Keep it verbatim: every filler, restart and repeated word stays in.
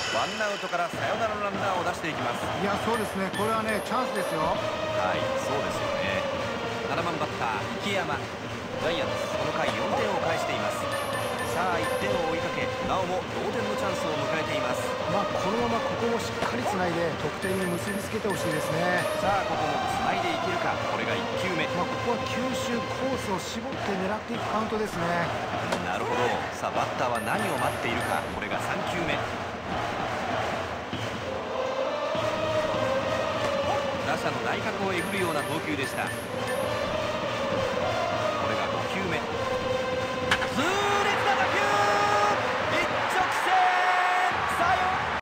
ワンアウトからサヨナラランナーを出していきます。 いや、そうですね、これはね、チャンスですよ。 はい、そうですよね。ななばんバッター池山。ジャイアンツこの回よんてんを返しています。さあいってんを追いかけ、なおも同点のチャンスを迎えています。 まあ、このままここもしっかりつないで得点に結びつけてほしいですね。 さあここもつないでいけるか。これがいっきゅうめ。 まあ、ここは球種コースを絞って狙っていくカウントですね。 なるほど。さあバッターは何を待っているか。これがさんきゅうめ。打者の内角をえぐるような投球でした。これがごきゅうめ。